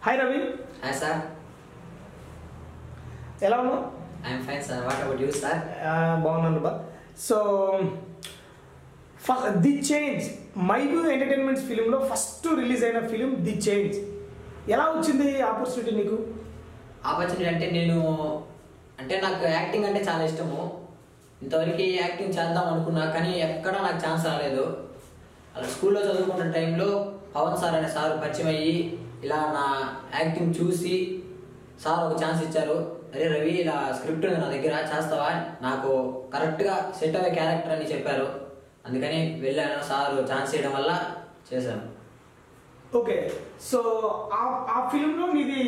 Hi Ravi. Hi sir. ఎలా ఉన్నావు? I'm fine sir. What about you sir? బాగున్నాను బా. So the change my view entertainments ఫిలింలో first release అయిన ఫిలిం ది చేంజ్. ఎలా వచ్చింది ఆపర్చునిటీ నీకు? ఆపర్చునిటీ అంటే నాకు యాక్టింగ్ అంటే చాలా ఇష్టము. ఇంతవరకు యాక్టింగ్ చేద్దాం అనుకున్నా కానీ ఎక్కడా నాకు ఛాన్స్ రాలేదు. అలా స్కూల్లో చదువుకున్న టైంలో పవన్ సార్ అనే సార్ పరిచయం అయ్యి ఇలా నా యాక్టింగ్ చూసి సార్ ఒక ఛాన్స్ ఇచ్చారు. అరే రవి, ఇలా స్క్రిప్ట్ ఉంది నా దగ్గర, చేస్తావా? నాకు కరెక్ట్గా సెట్ అయ్యే క్యారెక్టర్ అని చెప్పారు. అందుకని వెళ్ళాను. సార్ ఛాన్స్ ఇవ్వడం వల్ల చేశాను. ఓకే, సో ఆ ఫిలింలో నీది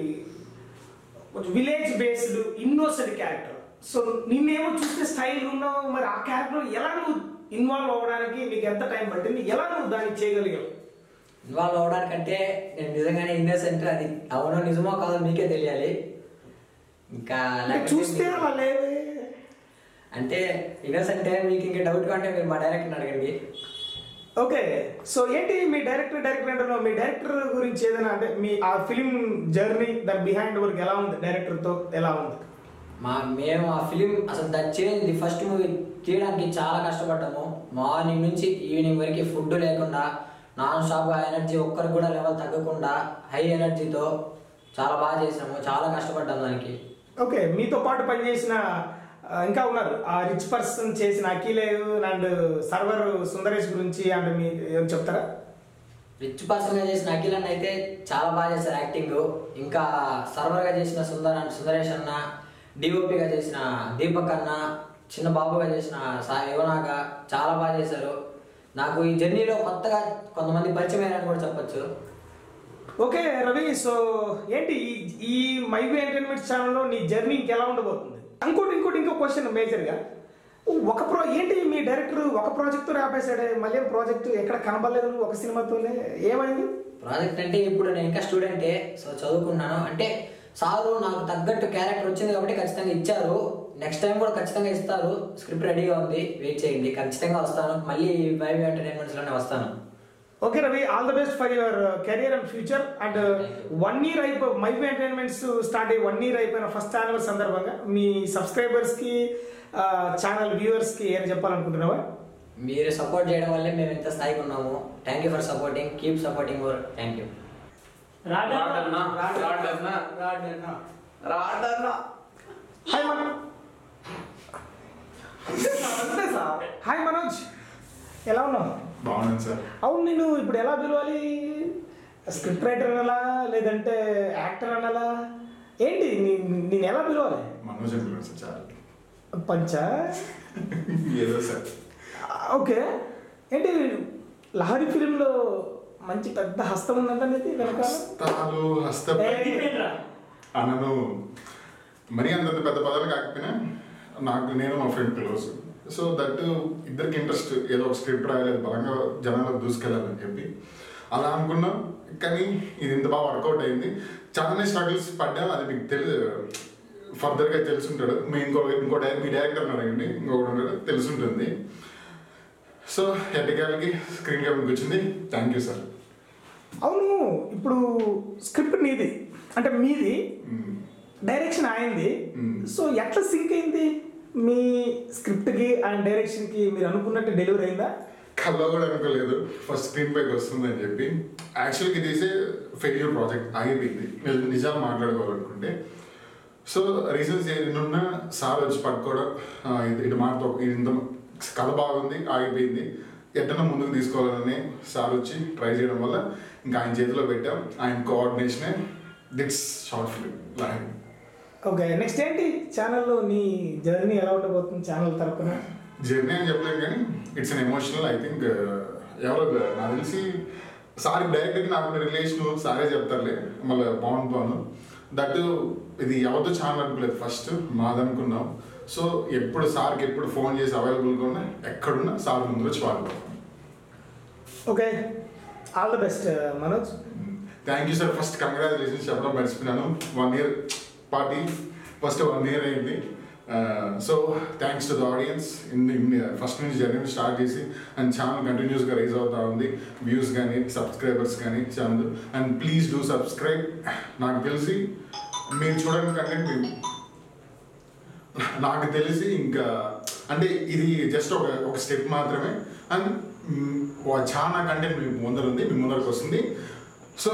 కొంచెం village based innocent character. So నిన్నేమో చూస్తే స్టైల్ ఉన్నావు, మరి ఆ క్యారెక్టర్ ఎలా నువ్వు ఇన్వాల్వ్ అవ్వడానికి నీకు ఎంత టైం పట్టింది, ఎలా నువ్వు దాన్ని చేయగలిగావు? ఇన్వాల్వ్ అవ్వడానికంటే నేను నిజంగానే ఇన్నోసెంట్, అది అవునో నిజమో కాదో మీకే తెలియాలి. ఇంకా చూస్తే అలా లేవే. అంటే ఇన్నోసెంట్ మీకు ఇంకా డౌట్గా అంటే మీరు మా డైరెక్టర్ని అడగండి. ఓకే, సో ఏంటి మీ డైరెక్టర్ అంటున్నావు, మీ డైరెక్టర్ గురించి ఏదైనా అంటే మీ ఆ ఫిలిం జర్నీ, దాని బిహైండ్ వర్క్ ఎలా ఉంది, డైరెక్టర్తో ఎలా ఉంది? మేము ఆ ఫిలిం అసలు చేంజ్ ఫస్ట్ మూవీ తీయడానికి చాలా కష్టపడ్డాము. మార్నింగ్ నుంచి ఈవినింగ్ వరకు ఫుడ్ లేకుండా నాన్ స్టాప్గా ఎనర్జీ ఒక్కరికి కూడా లెవెల్ తగ్గకుండా హై ఎనర్జీతో చాలా బాగా చేసాము. చాలా కష్టపడ్డాము దానికి. ఓకే, మీతో పాటు పనిచేసిన ఇంకా ఉన్నారు, ఆ రిచ్ పర్సన్ చేసిన అఖిలేవ్ అండ్ సర్వర్ సుందరేష్ గురించి అంటే మీరు ఏం చెప్తారా? రిచ్ పర్సన్గా చేసిన అఖిల్ అన్న అయితే చాలా బాగా చేశారు యాక్టింగ్. ఇంకా సర్వర్గా చేసిన సుందరేష్ అన్న, డిఓపిగా చేసిన దీపక్ అన్న, చిన్న బాబుగా చేసిన యువనాగా చాలా బాగా చేశారు. నాకు ఈ జర్నీలో కొత్తగా కొంతమంది పరిచయం అయ్యారని కూడా చెప్పచ్చు. ఓకే రవి, సో ఏంటి ఈ మైబీ ఎంటర్టైన్మెంట్ ఛానల్లో నీ జర్నీ ఇంకెలా ఉండబోతుంది? ఇంకో క్వశ్చన్ మేజర్గా, ఏంటి మీ డైరెక్టర్ ఒక ప్రాజెక్ట్తో ఆపేశాడే, మళ్ళీ ప్రాజెక్ట్ ఎక్కడ కనబడలేదు ఒక సినిమాతోనే, ఏమైంది? ప్రాజెక్ట్ అంటే ఇప్పుడు నేను ఇంకా స్టూడెంటే, సో చదువుకున్నాను. అంటే సారు నాకు తగ్గట్టు క్యారెక్టర్ వచ్చింది కాబట్టి ఖచ్చితంగా ఇచ్చారు. నెక్స్ట్ టైం కూడా ఖచ్చితంగా ఇస్తారు. స్క్రిప్ట్ రెడీగా ఉంది, వెయిట్ చేయండి. ఖచ్చితంగా వస్తాను, మళ్ళీ మైబీ ఎంటర్టైన్మెంట్స్లోనే వస్తాను. Okay Ravi, all the best for your career and future. And 1 year my view entertainments start అయ్యి 1 year అయిపోయిన ఫస్ట్ యానివర్సరీ సందర్భంగా మీ సబ్స్క్రైబర్స్కి, ఛానల్ వ్యూవర్స్కి ఏం చెప్పాలనుకుంటున్నావా? మీరు సపోర్ట్ చేయడం వల్లే మేము ఎంత స్థాయికి ఉన్నాము. Thank you for supporting, keep supporting more. Thank you. Hi Manoj, ఎలా ఉన్నావు? బాగున్నాను సార్. అవును, నేను ఇప్పుడు ఎలా పిలవాలి? స్క్రిప్ట్ రైటర్ అనాలా, లేదంటే యాక్టర్ అనాలా, ఏంటి నేను ఎలా పిలవాలి? మనోజ్ అని సార్. చాలా పంచా ఏదో సార్. ఓకే, ఏంటి లహరి ఫిలింలో మంచి పెద్ద హస్తం ఉందంటే వెనకాల అనను మరీ అంత పెద్ద పదాలు కాకపోయినా నేను మా ఫ్రెండ్ క్లోజ్. సో దట్ ఇద్దరికి ఇంట్రెస్ట్, ఏదో ఒక స్క్రిప్ట్ రాయాలి, బలంగా జనాలకు దూసుకెళ్ళాలని చెప్పి అలా అనుకున్నాం. కానీ ఇది ఇంత బాగా వర్కౌట్ అయింది. చాలానే స్ట్రగుల్స్ పడ్డాం, అది మీకు ఫర్దర్గా తెలుసుంటాడు. మీ మీ డైరెక్టర్ అడగండి, ఇంకొకటి ఉంటాడు, తెలుసుంటుంది. సో ఎట్టకేళ్ళకి స్క్రీన్ క్యాప్కి వచ్చింది. Thank you sir. అవును, ఇప్పుడు స్క్రిప్ట్ నీది అంటే మీది, డైరెక్షన్ అయింది. సో ఎట్లా సింక్ అయింది మీ స్క్రిప్ట్కి అండ్ డైరెక్షన్కి? మీరు అనుకున్నట్టు డెలివరీ అయిందా? కల్లో కూడా అనుకోలేదు ఫస్ట్ స్క్రీన్ పైకి వస్తుందని చెప్పి. యాక్చువల్గా ఇది ఫెయిల్యూర్ ప్రాజెక్ట్, ఆగిపోయింది నిజాలు మాట్లాడుకోవాలనుకుంటే. సో రీజన్స్ ఏదైనా సార్ వచ్చి పట్టుకోవడం, ఇటు మాతో ఇంత కథ బాగుంది, ఆగిపోయింది, ఎట్టన్నా ముందుకు తీసుకోవాలని సార్ వచ్చి ట్రై చేయడం వల్ల ఇంకా ఆయన చేతిలో పెట్టాం. ఆయన కోఆర్డినేషనే that's short film Lahari. Okay, next ఏంటి ఛానల్లో నీ జర్నీ ఎలా ఉండబోతుంది? ఛానల్ తరపున జర్నీ అని చెప్పలేము కానీ it's an emotional. I think ఎవరో నాకు తెలిసి సార్ డైరెక్ట్గా నాకు రిలేషన్ సారే చెప్తారులే, మళ్ళీ బాగుంటాను. దట్ ఇది ఎవరితో ఛానల్ అనుకోలేదు, ఫస్ట్ మాదనుకున్నాం. సో ఎప్పుడు సార్కి ఎప్పుడు ఫోన్ చేసి అవైలబుల్గా ఉన్నా, ఎక్కడున్నా సార్ ముందు వచ్చి వాడుకోవాలి. Okay, all the best Manoj. Thank you sir. First congratulations చెప్పడం మర్చిపోయినాను. 1 year పార్టీ, ఫస్ట్ 1 year అయింది. So thanks to the audience first నుంచి జర్నీ స్టార్ట్ చేసి అండ్ ఛానల్ కంటిన్యూస్గా రైజ్ అవుతూ ఉంది, వ్యూస్ కానీ సబ్స్క్రైబర్స్ కానీ channel. And please do subscribe. నాకు తెలిసి మీరు చూడని కంటెంట్ నాకు తెలిసి ఇంకా అంటే ఇది జస్ట్ ఒక స్టెప్ మాత్రమే. అండ్ చాలా కంటెంట్ మీ ముందర ఉంది, మీ ముందరకు వస్తుంది. సో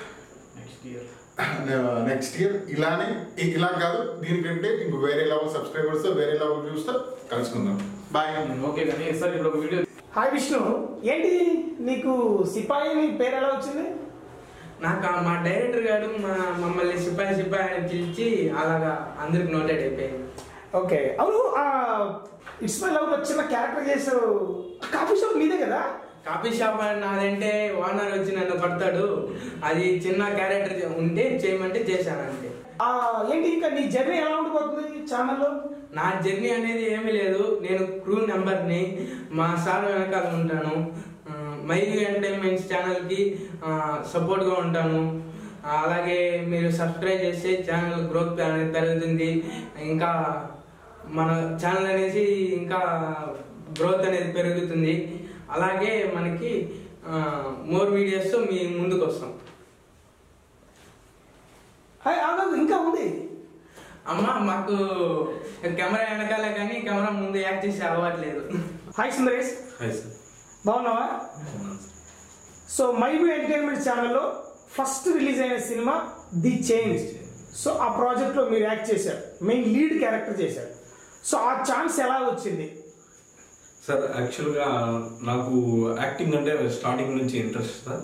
నెక్స్ట్ ఇయర్ ఇలానే ఇలా కాదు, దీనికంటే ఇంక వేరే లెవెల్ సబ్స్క్రైబర్స్తో వేరే లెవెల్ వ్యూస్తో కలుసుకుందాం. బాయ్. ఓకే కానీ సార్ ఇప్పుడు ఒక వీడియో. హాయ్ విష్ణు, ఏంటి నీకు సిపాయి నీ పేరు ఎలా వచ్చింది? నాకు మా డైరెక్టర్ గారు మమ్మల్ని సిపాయి అని పిలిచి అలాగా అందరికి నోటెడ్ అయిపోయింది. ఓకే, అవును ఇట్స్ మై లవ్ చిన్న క్యారెక్టర్ చేసావు, కాఫీ షాప్ మీదే కదా? కాఫీ షాప్ నాదంటే ఓనర్ వచ్చి నన్ను పడతాడు, అది చిన్న క్యారెక్టర్ ఉంటే చేయమంటే చేశాను అంతే. ఏంటి ఇంకా నీ జర్నీ ఎలా ఉండిపోతుంది ఛానల్లో? నా జర్నీ అనేది ఏమీ లేదు, నేను క్రూ నెంబర్ని, మా సార్ వెనకాల ఉంటాను, మైలు ఎంటర్టైన్మెంట్స్ ఛానల్కి సపోర్ట్గా ఉంటాను. అలాగే మీరు సబ్స్క్రైబ్ చేస్తే ఛానల్ గ్రోత్ అనేది పెరుగుతుంది, ఇంకా మన ఛానల్ అనేది ఇంకా గ్రోత్ అనేది పెరుగుతుంది. అలాగే మనకి మోర్ వీడియోస్తో మీ ముందుకు వస్తాం. ఇంకా ఉంది అమ్మ, మాకు కెమెరా వెనకాలే కానీ కెమెరా ముందు యాక్ట్ చేసే అలవాట్లేదు. హాయ్ సుందరేష్. Hi sir. బాగున్నావా? సో మైబు ఎంటర్టైన్మెంట్ ఛానల్లో ఫస్ట్ రిలీజ్ అయిన సినిమా ది చేంజ్. సో ఆ ప్రాజెక్ట్లో మీరు యాక్ట్ చేశారు, మెయిన్ లీడ్ క్యారెక్టర్ చేశారు. సో ఆ ఛాన్స్ ఎలా వచ్చింది? సార్ యాక్చువల్గా నాకు యాక్టింగ్ అంటే స్టార్టింగ్ నుంచి ఇంట్రెస్ట్ సార్.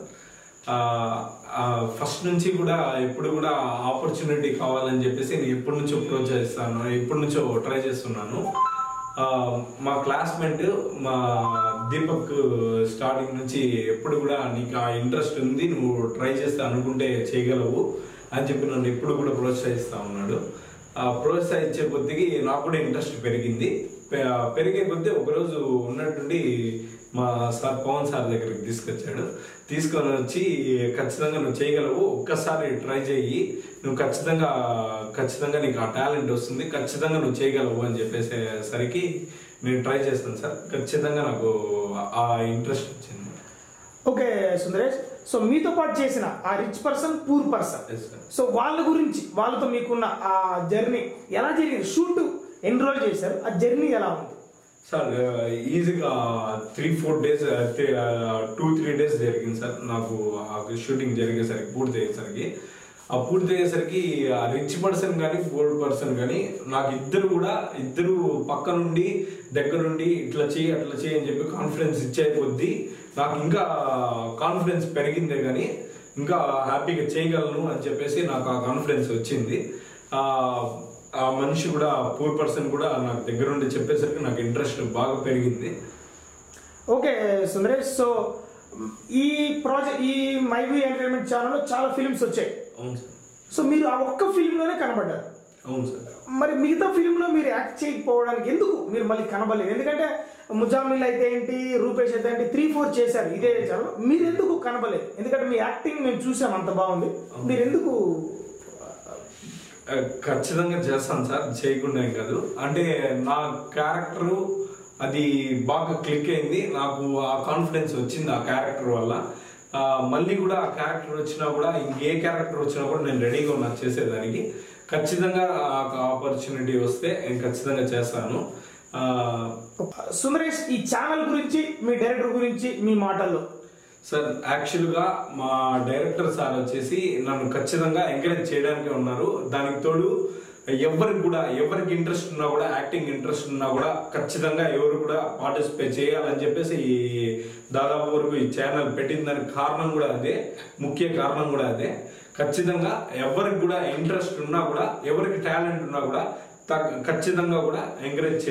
ఫస్ట్ నుంచి కూడా ఎప్పుడు కూడా ఆపర్చునిటీ కావాలని చెప్పేసి నేను ఎప్పటి నుంచో అప్రోచ్ చేస్తాను, ఎప్పటి నుంచో ట్రై చేస్తున్నాను. మా క్లాస్మేట్ మా దీపక్ స్టార్టింగ్ నుంచి ఎప్పుడు కూడా నీకు ఆ ఇంట్రెస్ట్ ఉంది, నువ్వు ట్రై చేస్తే అనుకుంటే చేయగలవు అని చెప్పి నన్ను ఎప్పుడు కూడా ప్రోత్సహిస్తూ ఉన్నాడు. ప్రోత్సహించే కొద్దికి నాకు కూడా ఇంట్రెస్ట్ పెరిగింది. పెరిగే కొద్దీ ఒకరోజు ఉన్నట్టుండి మా సార్ పవన్ సార్ దగ్గరికి తీసుకొని వచ్చి ఖచ్చితంగా నువ్వు చేయగలవు, ఒక్కసారి ట్రై చేయి, నువ్వు ఖచ్చితంగా నీకు ఆ టాలెంట్ వస్తుంది, ఖచ్చితంగా నువ్వు చేయగలవు అని చెప్పేసరికి నేను ట్రై చేస్తాను సార్. ఖచ్చితంగా నాకు ఆ ఇంట్రెస్ట్ వచ్చింది. ఓకే సుందరేష్, సో మీతో పాటు చేసిన ఆ rich person poor person, so వాళ్ళ గురించి వాళ్ళతో మీకున్న ఆ జర్నీ ఎలా జరిగింది? షూట్ ఎన్ని రోజులు చేశారు, ఆ జర్నీ ఎలా ఉంది? సార్ ఈజీగా 3-4 days 2-3 days జరిగింది సార్ నాకు షూటింగ్ జరిగేసరికి, పూర్తి అయ్యేసరికి ఆ రిచ్ పర్సన్ కానీ పూర్ పర్సన్ కానీ నాకు ఇద్దరు పక్క నుండి దగ్గరుండి ఇట్లా చేయి అట్లా చేయి అని చెప్పి కాన్ఫిడెన్స్ ఇచ్చే కొద్దీ నాకు ఇంకా కాన్ఫిడెన్స్ పెరిగిందే కానీ ఇంకా హ్యాపీగా చేయగలను అని చెప్పేసి నాకు ఆ కాన్ఫిడెన్స్ వచ్చింది. ఆ మనిషి కూడా పూర్ పర్సన్ కూడా నాకు దగ్గర ఉండి చెప్పేసరికి నాకు ఇంట్రెస్ట్ బాగా పెరిగింది. ఓకే సుందరేష్, సో ఈ మైబు ఎంటర్టైన్మెంట్ ఛానల్లో చాలా ఫిల్మ్స్ వచ్చాయి. అవును సార్. సో మీరు ఆ ఒక్క ఫిల్మ్లోనే కనబడ్డారు. అవును సార్. మరి మిగతా ఫిల్మ్లో మీరు యాక్ట్ చేయకపోవడానికి ఎందుకు మీరు మళ్ళీ కనబడలేదు? ఎందుకంటే ముజామిల్ అయితే ఏంటి, రూపేష్ అయితే ఏంటి, 3-4 చేశారు ఇదే ఛానల్, మీరు ఎందుకు కనబడలేదు? ఎందుకంటే మీ యాక్టింగ్ మేము చూసాం, అంత బాగుంది, మీరు ఎందుకు? ఖచ్చితంగా చేస్తాను సార్, చేయకుండా ఏం కాదు. అంటే నా క్యారెక్టరు అది బాగా క్లిక్ అయింది, నాకు ఆ కాన్ఫిడెన్స్ వచ్చింది ఆ క్యారెక్టర్ వల్ల. మళ్ళీ కూడా ఆ క్యారెక్టర్ వచ్చినా కూడా ఇంకే క్యారెక్టర్ వచ్చినా కూడా నేను రెడీగా ఉన్నా చేసేదానికి. ఖచ్చితంగా ఆపర్చునిటీ వస్తే నేను ఖచ్చితంగా చేస్తాను. సుందరేష్, ఈ ఛానల్ గురించి మీ డైరెక్టర్ గురించి మీ మాటల్లో. సార్ యాక్చువల్గా మా డైరెక్టర్ సార్ వచ్చేసి నన్ను ఖచ్చితంగా ఎంకరేజ్ చేయడానికే ఉన్నారు. దానికి తోడు ఎవరికి ఇంట్రెస్ట్ ఉన్నా కూడా, యాక్టింగ్ ఇంట్రెస్ట్ ఉన్నా కూడా ఖచ్చితంగా ఎవరు కూడా పార్టిసిపేట్ చేయాలని చెప్పేసి దాదాపు వరకు ఈ ఛానల్ పెట్టిన దానికి కారణం కూడా అదే, ముఖ్య కారణం కూడా అదే. ఖచ్చితంగా ఎవరికి కూడా ఇంట్రెస్ట్ ఉన్నా కూడా, ఎవరికి టాలెంట్ ఉన్నా కూడా ఖచ్చితంగా కూడా ఎంకరేజ్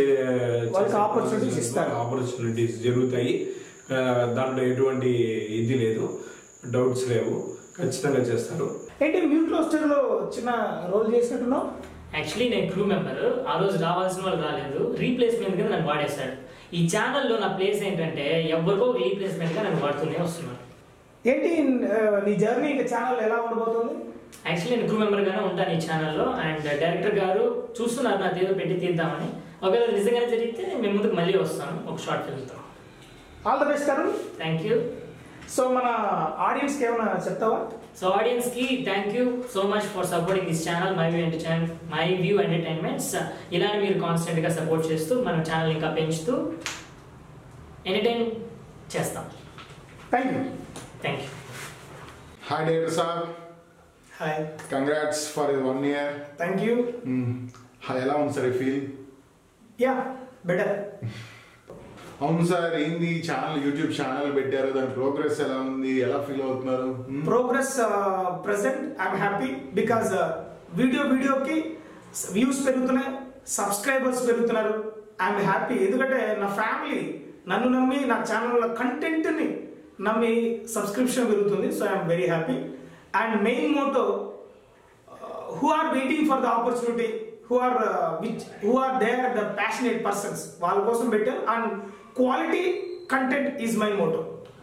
ఆపర్చునిటీస్ జరుగుతాయి. దాంట్లో ఎటువంటి ఇది లేదు, డౌట్స్ లేవు, ఖచ్చితంగా చేస్తారు. ఏంటి మ్యూట్ రోస్టర్లో చిన్న రోల్ చేసినట్టున్నావు? యాక్చువల్లీ నేను క్రూ మెంబర్, ఆ రోజు రావాల్సిన వాళ్ళు రాలేదు, రీప్లేస్మెంట్ గా నన్ను వాడేశాడు. ఈ ఛానల్లో నా ప్లేస్ ఏంటంటే ఎవరికో రీప్లేస్మెంట్ గా నన్ను వాడుతూనే వస్తున్నాను. ఏంటి నీ జర్నీ ఇంకా ఛానల్ ఎలా ఉండబోతుంది? యాక్చువల్లీ నేను క్రూ మెంబర్గానే ఉంటాను ఈ ఛానల్లో. అండ్ డైరెక్టర్ గారు చూస్తున్నారు నాది ఏదో పెట్టి తీద్దామని. ఒకవేళ నిజంగానే జరిగితే మేము ముందుకు మళ్ళీ వస్తాను ఒక షార్ట్ ఫిల్మ్తో. All the best Tarun. Thank you. So మన ఆడియన్స్కి ఏమైనా చెప్తావా? సో ఆడియన్స్కి thank you so much for supporting this channel my view entertainments. ఇలానే మీరు కాన్స్టెంట్గా సపోర్ట్ చేస్తూ మన ఛానల్ ఇంకా పెంచుతూ ఎంటర్టైన్ చేస్తాం. Thank you. Thank you. Hi director sir. Hi. Congrats for 1 year. Thank you. ఎలా ఉంది సార్ ఈ ఫీల్? Yeah better. అవును సార్, ఏంది ఛానల్, యూట్యూబ్ ఛానల్ పెట్టారు, దాని ప్రోగ్రెస్ ఎలా ఉంది, ఎలా ఫీల్ అవుతున్నారు? Progress present I'm happy because వీడియోకి వ్యూస్ పెరుగుతున్నాయి, సబ్స్క్రైబర్స్ పెరుగుతున్నారు. ఐఎమ్ హ్యాపీ ఎందుకంటే నా ఫ్యామిలీ నన్ను నమ్మి నా ఛానల్లో కంటెంట్ని నమ్మి సబ్స్క్రిప్షన్ పెరుగుతుంది. So I'm very happy. And main motto who are waiting for the opportunity, who are there, the passionate persons, వాళ్ళ కోసం పెట్టారు. And quality content is my motto.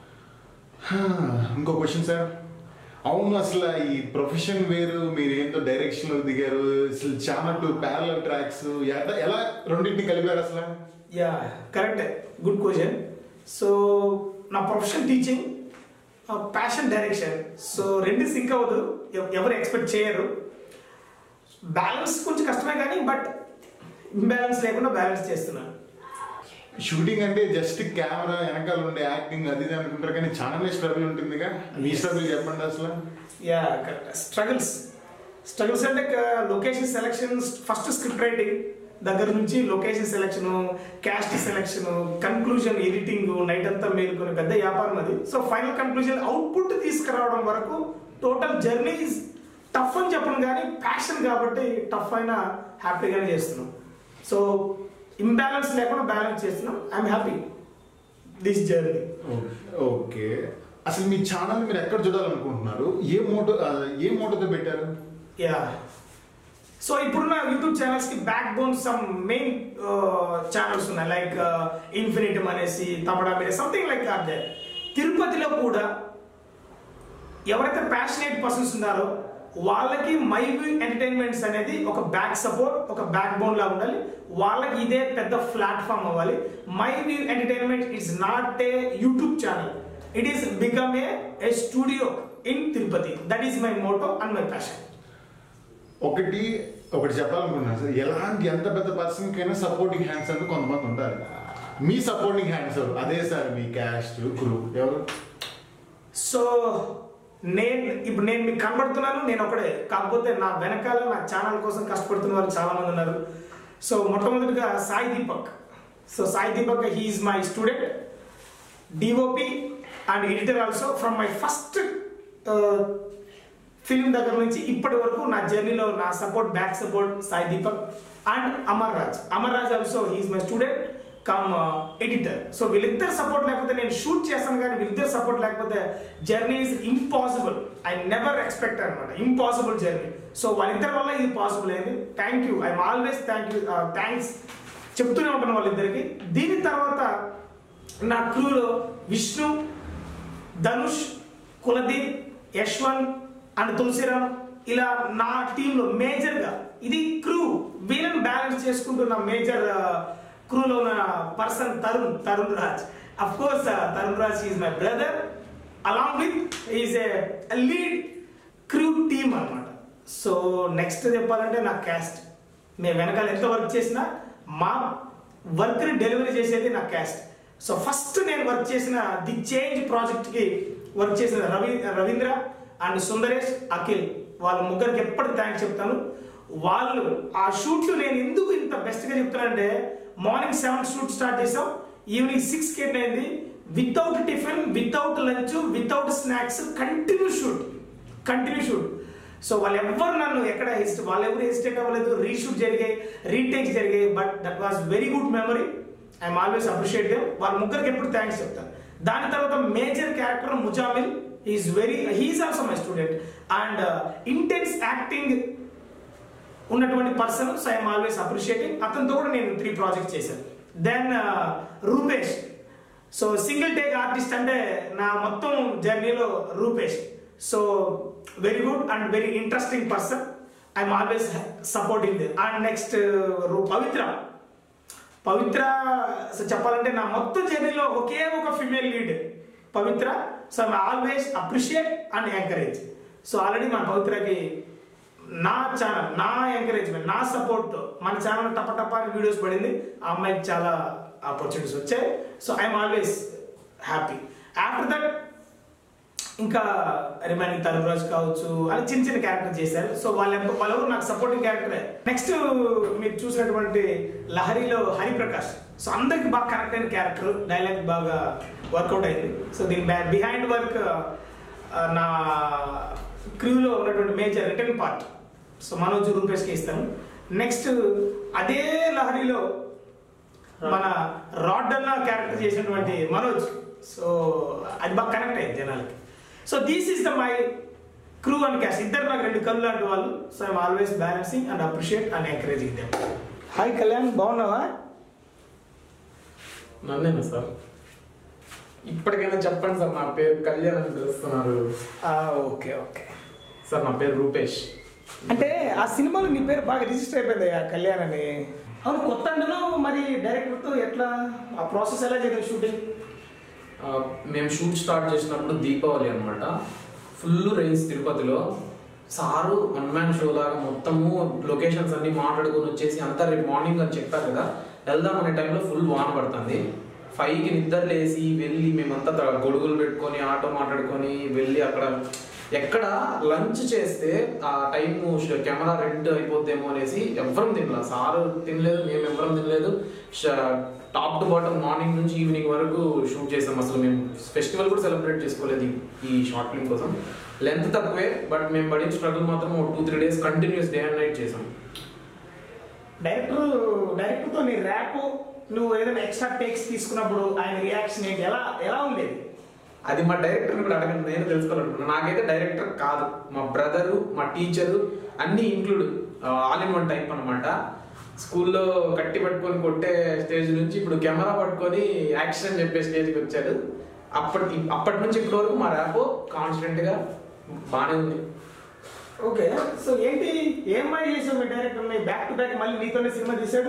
ఇంకో క్వశ్చన్ సార్. అవును, అసలు ఈ ప్రొఫెషన్ వేరు, మీరు ఏందో డైరెక్షన్ లో దిగారు, అసలు చాలా 2 parallel ట్రాక్స్ ఎలా రెండింటిని కలిపారు అసలు? Yeah correct, good question. So నా profession teaching, passion direction. So రెండు సింక్ అవ్వదు, ఎవరు ఎక్స్పెక్ట్ చేయరు. బ్యాలెన్స్ కొంచెం కష్టమే కానీ బట్ ఇంబ్యాలెన్స్ లేకుండా బ్యాలెన్స్ చేస్తున్నాను. షూటింగ్ అంటే జస్ట్ కెమెరా వెనకాల ఉండే యాక్టింగ్ అది ఇది అనుకుంటారు, కానీ ఛానల్ స్ట్రగుల్ ఉంటుందిగా. మీ స్ట్రగుల్ చెప్పండి అసలు. Yeah correct. స్ట్రగుల్స్ అంటే location selection, first script writing దగ్గర నుంచి location selection, cast selection, conclusion, editing, night అంతా మేలుకొని పెద్ద వ్యాపారం అది. సో ఫైనల్ కన్క్లూజన్ అవుట్పుట్ తీసుకురావడం వరకు టోటల్ జర్నీ ఈజ్ టఫ్ అని చెప్పను కానీ ప్యాషన్ కాబట్టి టఫ్ అయినా హ్యాపీగానే చేస్తున్నాం. సో ఇంబ్యాలెన్స్ లేకుండా బ్యాలెన్స్ చేస్తున్నాం. I'm happy this journey. Okay, అసలు మీ ఛానల్ మీరు ఎక్కడ చూడాలనుకుంటున్నారు? ఏ మోటోతో పెట్టారు? యా, సో ఇప్పుడున్న యూట్యూబ్ ఛానల్స్ కి back bone some main channels ఉన్నాయి, లైక్ ఇన్ఫినిటమ్ అనేసి, తమడా మీద సంథింగ్ లైక్ అదే. తిరుపతిలో కూడా ఎవరైతే ప్యాషనేట్ పర్సన్స్ ఉన్నారో వాళ్ళకి మై వ్యూ ఎంటర్టైన్మెంట్స్ అనేది ఒక బ్యాక్ సపోర్ట్, ఒక బ్యాక్ బోన్ లా ఉండాలి. వాళ్ళకి ఇదే పెద్ద ప్లాట్ఫామ్ అవ్వాలి. My view entertainment it's not a YouTube channel, it is become a studio in Tirupati. That is my motto and my passion. ఒకటి చెప్పాలనుకున్నాను సార్, ఎలాంటి ఎంత పెద్ద పర్సన్ కైనా సపోర్టింగ్ హ్యాండ్స్ అంటే కొంతమంది ఉంటారు. మీ సపోర్టింగ్ హ్యాండ్స్ అదే సార్, మీ క్యాస్ట్ క్రూ ఎవరు? సో ఇప్పుడు నేను మీకు కనబడుతున్నాను, నేను ఒకడే. కాకపోతే నా వెనకాల నా ఛానల్ కోసం కష్టపడుతున్న వాళ్ళు చాలా మంది ఉన్నారు. సో మొట్టమొదటిగా Sai Deepak. So Sai Deepak, he is my student, DOP and editor also. From my first film దగ్గర నుంచి ఇప్పటి వరకు నా జర్నీలో నా support, back support Sai Deepak. And Amar Raj also, he is my student cum editor. So వీళ్ళిద్దరు సపోర్ట్ లేకపోతే నేను షూట్ చేస్తాను, కానీ వీళ్ళిద్దరు సపోర్ట్ లేకపోతే journey is impossible. I never expect అనమాట, ఇంపాసిబుల్ జర్నీ. సో వాళ్ళిద్దరి వల్ల ఇది పాసిబుల్ అయింది. Thank you, I'm always thanks చెప్తూనే ఉంటాను వాళ్ళిద్దరికి. దీని తర్వాత నా క్రూలో విష్ణు, ధనుష్, కులదీప్, యశ్వంత్ అండ్ తులసిరామ్, ఇలా నా టీంలో మేజర్గా ఇది క్రూ. వీళ్ళని బ్యాలెన్స్ చేసుకుంటున్న మేజర్ క్రూలో ఉన్న person Tarun Raj. Of course Tarun Raj is my brother, along with is a lead crew team అనమాట. సో నెక్స్ట్ చెప్పాలంటే నా క్యాస్ట్. మేము వెనకాల ఎంత వర్క్ చేసినా మా వర్క్ని డెలివరీ చేసేది నా క్యాస్ట్. సో ఫస్ట్ నేను వర్క్ చేసిన ది చేంజ్ ప్రాజెక్ట్కి వర్క్ చేసిన రవీంద్ర అండ్ సుందరేష్, అఖిల్, వాళ్ళ ముగ్గురికి ఎప్పటికీ థ్యాంక్స్ చెప్తాను. వాళ్ళు ఆ షూట్లు నేను ఎందుకు ఇంత బెస్ట్గా చెప్తున్నానంటే, మార్నింగ్ 7 షూట్ స్టార్ట్ చేసాం, ఈవినింగ్ 6కి ఎండ్ అయింది. Without tiffin, without lunch, without snacks, continue shoot. So వాళ్ళు ఎవరు నన్ను ఎక్కడ వాళ్ళు ఎవరు హెసిటేట్ అవ్వలేదు. రీషూట్ జరిగాయి, రీటేక్స్ జరిగాయి, but that was very good memory. I'm always appreciate them. వాళ్ళ ముగ్గురికి ఎప్పుడు థ్యాంక్స్ చెప్తాను. దాని తర్వాత major character Muzamil, he is also my student and intense acting ఉన్నటువంటి person. So I'm always appreciating. అతనితో కూడా నేను 3 ప్రాజెక్ట్స్ చేశాను. Then Rupesh. So single take artist అంటే నా మొత్తం జర్నీలో Rupesh. So very good and very interesting person. I'm always supporting the. And next Pavitra so చెప్పాలంటే నా మొత్తం జర్నీలో ఒకే ఒక female lead Pavitra. So I always appreciate and encourage. So already మన పవిత్రకి నా ఛానల్, నా ఎంకరేజ్మెంట్, నా సపోర్ట్తో మన ఛానల్ టప వీడియోస్ పడింది. ఆ అమ్మాయికి చాలా ఆపర్చునిటీస్ వచ్చాయి. So I'm always happy. After that ఇంకా రిమైనింగ్ తరుణరాజ్ కావచ్చు అని చిన్న క్యారెక్టర్ చేశారు. సో వాళ్ళెవరు నాకు సపోర్టింగ్ క్యారెక్టరే. నెక్స్ట్ మీరు చూసినటువంటి లహరిలో హరిప్రకాష్. సో అందరికి బాగా కనెక్ట్ అయిన క్యారెక్టర్, డైలాగ్ బాగా వర్కౌట్ అయింది. సో దీని బిహైండ్ వర్క్ నా క్రూలో ఉన్నటువంటి major return part so Manoj రూపేష్కి ఇస్తాను. నెక్స్ట్ అదే లహరిలో మన రాడ్డన్న క్యారెక్టర్ చేసినటువంటి మనోజ్. సో అది బాగా కనెక్ట్ అయింది జనాలకి. So this is the my crew and cast. ఇద్దరు నాకు 2 కళ్ళు లాంటి వాళ్ళు. So I'm always balancing and appreciate and encouraging them. Hi Kalyan, బాగున్నావా? నన్నేనా సార్? ఇప్పటికైనా చెప్పండి సార్, నా పేరు కళ్యాణ్ అని పిలుస్తున్నారు. ఓకే సార్ నా పేరు రూపేష్. అంటే ఆ సినిమాలో నీ పేరు బాగా రిజిస్టర్ అయిపోయింది కళ్యాణ్ అని. అవును, కొత్త అంటును. మరి డైరెక్టర్తో ఎట్లా ఆ ప్రాసెస్ ఎలా జరిగింది షూటింగ్? మేము షూట్ స్టార్ట్ చేసినప్పుడు దీపావళి అనమాట. ఫుల్ రేంజ్ తిరుపతిలో. సారు 1 మ్యాన్ షో లాగా మొత్తము లొకేషన్స్ అన్ని మాట్లాడుకొని వచ్చేసి అంతా రేపు మార్నింగ్ అని చెప్పారు కదా, వెళ్దాం అనే టైంలో ఫుల్ వాన పడుతుంది. 5కి నిద్ర లేసి వెళ్ళి మేమంతా గొడుగులు పెట్టుకొని ఆటో మాట్లాడుకొని వెళ్ళి అక్కడ ఎక్కడ లంచ్ చేస్తే ఆ టైము కెమెరా రెంట్ అయిపోద్దేమో అనేసి ఎవరం తినలేదు. సారు తినలేదు, మేము ఎవరం తినలేదు. టాప్ టు బాటమ్ మార్నింగ్ నుంచి ఈవినింగ్ వరకు షూట్ చేసాం. అసలు మేము ఫెస్టివల్ కూడా సెలబ్రేట్ చేసుకోలేదు ఈ షార్ట్ ఫిల్మ్ కోసం. లెంత్ తక్కువే, బట్ మేము పడిన స్ట్రగుల్ మాత్రం 2-3 days continuous day and night చేసాం. డైరెక్టర్తో నీ ర్యాప్, నువ్వు ఏదైనా ఎక్స్ట్రా టేక్స్ తీసుకున్నప్పుడు ఆయన రియాక్షన్ ఏంటి, ఎలా ఉండేది? అది మా డైరెక్టర్ని కూడా అడగండి, నేను తెలుసుకోవాలనుకున్నాను. నాకైతే డైరెక్టర్ కాదు, మా బ్రదరు, మా టీచరు అన్నీ include, all in one type అనమాట. స్కూల్లో కట్టి పట్టుకొని కొట్టే స్టేజ్ నుంచి ఇప్పుడు కెమెరా పట్టుకొని యాక్షన్ చెప్పే స్టేజ్కి వచ్చాడు. అప్పటి నుంచి ఇప్పటి వరకు మా ర్యాప్ కాన్స్టెంట్గా బాగానే ఉంది. ఓకే, సో ఏంటి ఏమై చేసావు మీ డైరెక్టర్ని బ్యాక్ టు బ్యాక్ మళ్ళీ నీతోనే సినిమా తీశాడు?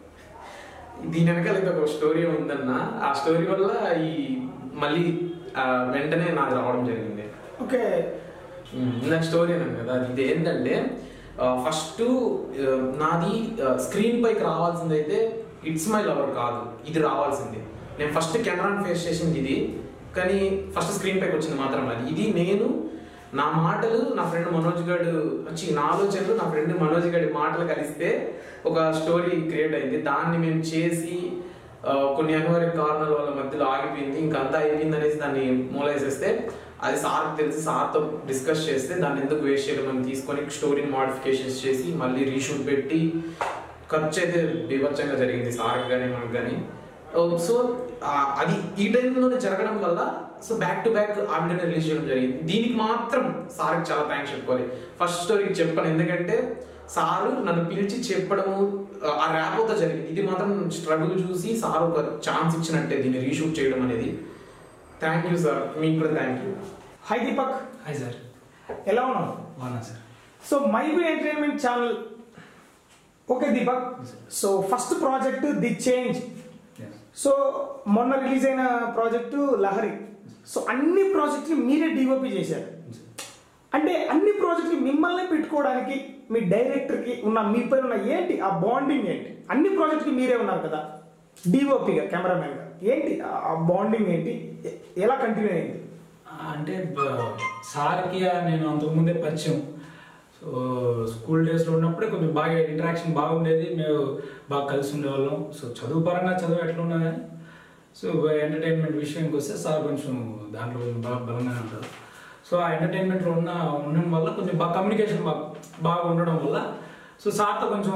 దీని వెనకాల ఒక స్టోరీ ఉందన్న. ఆ స్టోరీ వల్ల ఈ మళ్ళీ వెంటనే నాకు రావడం జరిగింది. ఓకే, నాకు స్టోరీ అన్నాను కదా, ఇది ఏంటంటే ఫస్ట్ నాది స్క్రీన్ పైకి రావాల్సింది అయితే ఇట్స్ మై లవర్ కాదు, ఇది రావాల్సింది. నేను ఫస్ట్ కెమెరాని ఫేస్ చేసింది ఇది, కానీ ఫస్ట్ స్క్రీన్ పైకి వచ్చింది మాత్రం అది. ఇది నేను నా మాటలు నా ఫ్రెండ్ మనోజ్ గడు వచ్చి, నా ఆలోచనలు నా ఫ్రెండ్ మనోజ్ గడి మాటలు కలిస్తే ఒక స్టోరీ క్రియేట్ అయింది. దాన్ని మేము చేసి కొన్ని అనివార్య కారణాల వల్ల మధ్యలో ఆగిపోయింది, ఇంకంతా అయిపోయింది అనేసి దాన్ని మూలేసేస్తే అది సార్కి తెలిసి సార్తో డిస్కస్ చేస్తే దాన్ని ఎందుకు వేస్ట్ చేయడం తీసుకొని స్టోరీని మోడిఫికేషన్స్ చేసి మళ్ళీ రీషూట్ పెట్టి ఖర్చు అయితే బీభత్సంగా జరిగింది సార్కి కానీ మనకు కానీ. సో అది ఈ టైంలోనే జరగడం వల్ల సో బ్యాక్ టు బ్యాక్ ఆ వీడియోని రిలీజ్ చేయడం జరిగింది. దీనికి మాత్రం సార్కి చాలా థ్యాంక్స్ చెప్పుకోవాలి. ఫస్ట్ స్టోరీకి చెప్పాను, ఎందుకంటే సారు నన్ను పిలిచి చెప్పడము ఆ ర్యాప్తో జరిగింది. ఇది మాత్రం స్ట్రగుల్ చూసి సార్ ఒక ఛాన్స్ ఇచ్చినట్టే దీన్ని రీషూట్ చేయడం అనేది. థ్యాంక్ యూ సార్, మీకు కూడా thank you. Hi Deepak. Hi sir, ఎలా ఉన్నావు? బాగున్నా sir. So my view entertainment channel. Okay Deepak, so first project the change. So మొన్న రిలీజ్ అయిన ప్రాజెక్టు లహరి. సో అన్ని ప్రాజెక్టులు మీరే డిఓపి చేశారు. అంటే అన్ని ప్రాజెక్టులు మిమ్మల్ని పెట్టుకోవడానికి మీ డైరెక్టర్కి ఉన్న మీ పైన ఉన్న ఏంటి ఆ బాండింగ్ ఏంటి? అన్ని ప్రాజెక్టులు మీరే ఉన్నారు కదా డిఓపిగా, కెమెరామెన్గా. ఏంటి ఆ బాండింగ్ ఏంటి, ఎలా కంటిన్యూ అయింది? అంటే సార్కి నేను అంతకుముందే పరిచయం. సో స్కూల్ డేస్లో ఉన్నప్పుడే కొంచెం బాగా ఇంటరాక్షన్ బాగుండేది, మేము బాగా కలిసి ఉండేవాళ్ళం. సో చదువు పరంగా చదువు ఎట్లా ఉన్నా కానీ సో ఎంటర్టైన్మెంట్ విషయానికి వస్తే సార్ కొంచెం దాంట్లో కొంచెం బాగా బలంగానే ఉంటారు. సో ఆ ఎంటర్టైన్మెంట్లో ఉండడం వల్ల కొంచెం బాగా కమ్యూనికేషన్ బాగా ఉండడం వల్ల సో సార్తో కొంచెం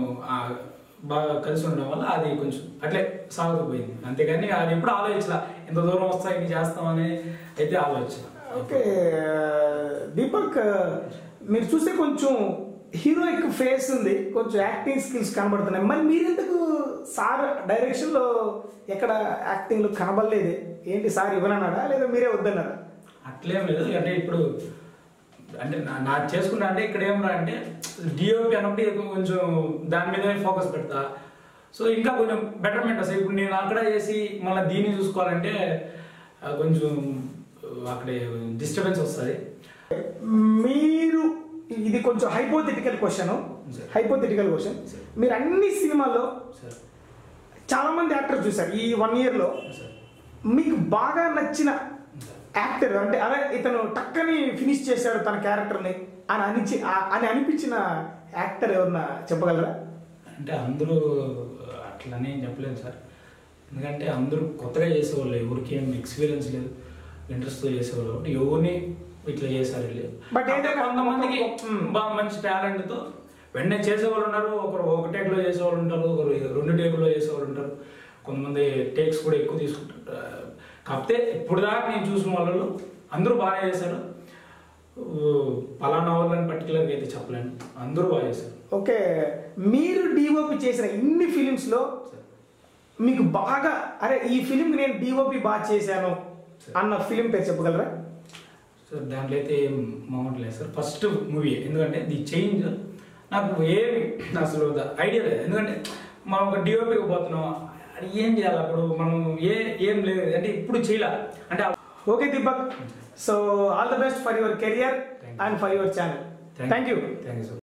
బాగా కలిసి ఉండడం వల్ల అది కొంచెం అట్లే సాగుతుపోయింది. అంతేగాని అది ఎప్పుడు ఆలోచించలా ఎంత దూరం వస్తా ఇది చేస్తామని అయితే ఆలోచించ. ఓకే దీపక్, మీరు చూస్తే కొంచెం హీరోయిక్ ఫేస్ ఉంది, కొంచెం యాక్టింగ్ స్కిల్స్ కనబడుతున్నాయి. మరి మీరెందుకు సార్ డైరెక్షన్లో ఎక్కడ యాక్టింగ్లో కనబడలేదు? ఏంటి సార్ ఇవ్వనన్నాడా లేదా మీరే వద్దన్నారా? అట్లేం లేదు. అంటే ఇప్పుడు అంటే నా చేసుకున్నా అంటే ఇక్కడ ఏమరా అంటే డిఓపి అన్నప్పుడు కొంచెం దాని మీదనే ఫోకస్ పెడతా. సో ఇంకా కొంచెం బెటర్మెంట్ వస్తాయి. ఇప్పుడు నేను అక్కడ చేసి మళ్ళీ దీన్ని చూసుకోవాలంటే కొంచెం అక్కడే డిస్టర్బెన్స్ వస్తుంది. మీరు ఇది కొంచెం హైపోథెటికల్ క్వశ్చన్. మీరు అన్ని సినిమాల్లో చాలా మంది యాక్టర్స్ చూసారు ఈ 1 yearలో. మీకు బాగా నచ్చిన యాక్టర్ అంటే అదే ఇతను టక్కని ఫినిష్ చేశాడు తన క్యారెక్టర్ని అని అనిపించిన యాక్టర్ ఎవరన్నా చెప్పగలరా? అంటే అందరూ అట్లనే చెప్పలేదు సార్. ఎందుకంటే అందరూ కొత్తగా చేసేవాళ్ళు, ఎవరికి ఏం ఎక్స్పీరియన్స్ లేదు, ఇంట్రెస్ట్తో చేసేవాళ్ళు. ఎవరిని ఇట్లా చేశారు లేదు. బట్ అంటే కొంతమందికి బాగా మంచి టాలెంట్తో వెంటనే చేసేవాళ్ళు ఉన్నారు. ఒకరు 1 టేక్లో చేసేవాళ్ళు ఉంటారు, ఒకరు 2 టేకుల్లో చేసేవాళ్ళు ఉంటారు. కొంతమంది టేక్స్ కూడా ఎక్కువ తీసుకుంటారు. కాకపోతే ఇప్పుడు దాకా నేను చూసిన వాళ్ళు అందరూ బాగా చేశారు. పలానా వాళ్ళని పర్టికులర్గా అయితే చెప్పలేను, అందరూ బాగా చేశారు. ఓకే, మీరు డిఓపి చేసిన ఇన్ని ఫిలిమ్స్లో మీకు బాగా అరే ఈ ఫిలిం నేను డిఓపి బాగా చేశాను అన్న ఫిలిం పేరు చెప్పగలరా? సార్ దాంట్లో అయితే ఏం మామూలు లేదు సార్. ఫస్ట్ మూవీ, ఎందుకంటే ది చేంజ్ నాకు ఏమి అసలు ఐడియా లేదు. ఎందుకంటే మనం ఒక డిఓపికి పోతున్నాం, ఏం చేయాలి అప్పుడు మనం ఏం లేదు అంటే ఇప్పుడు చేయాలి అంటే. Okay Deepak, so all the best for your career and for your channel. Thank you sir.